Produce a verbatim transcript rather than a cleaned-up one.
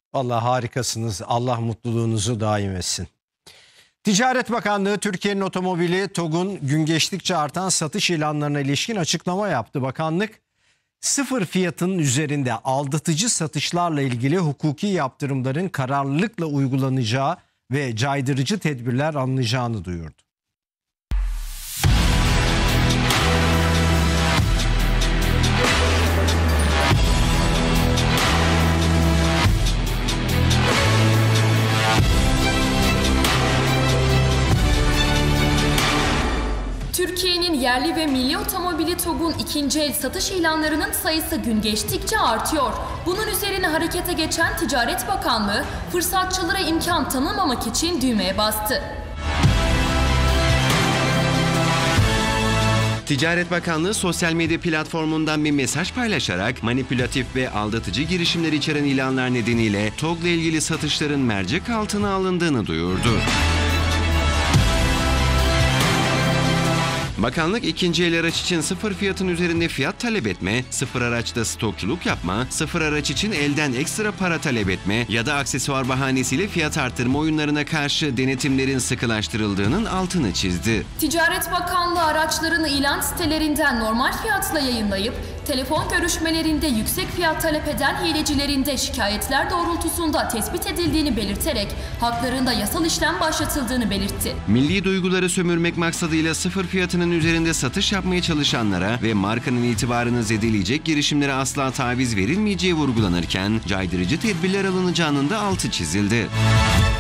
Vallahi harikasınız. Allah mutluluğunuzu daim etsin. Ticaret Bakanlığı Türkiye'nin otomobili TOG'un gün geçtikçe artan satış ilanlarına ilişkin açıklama yaptı. Bakanlık sıfır fiyatının üzerinde aldatıcı satışlarla ilgili hukuki yaptırımların kararlılıkla uygulanacağı ve caydırıcı tedbirler alınacağını duyurdu. Türkiye'nin yerli ve milli otomobili TOG'un ikinci el satış ilanlarının sayısı gün geçtikçe artıyor. Bunun üzerine harekete geçen Ticaret Bakanlığı fırsatçılara imkan tanımamak için düğmeye bastı. Ticaret Bakanlığı sosyal medya platformundan bir mesaj paylaşarak manipülatif ve aldatıcı girişimler içeren ilanlar nedeniyle TOG'la ilgili satışların mercek altına alındığını duyurdu. Bakanlık ikinci el araç için sıfır fiyatın üzerinde fiyat talep etme, sıfır araçta stokçuluk yapma, sıfır araç için elden ekstra para talep etme ya da aksesuar bahanesiyle fiyat artırma oyunlarına karşı denetimlerin sıkılaştırıldığının altını çizdi. Ticaret Bakanlığı araçlarını ilan sitelerinden normal fiyatla yayınlayıp telefon görüşmelerinde yüksek fiyat talep eden hilecilerin de şikayetler doğrultusunda tespit edildiğini belirterek haklarında yasal işlem başlatıldığını belirtti. Milli duyguları sömürmek maksadıyla sıfır fiyatının üzerinde satış yapmaya çalışanlara ve markanın itibarını zedeleyecek girişimlere asla taviz verilmeyeceği vurgulanırken caydırıcı tedbirler alınacağının da altı çizildi.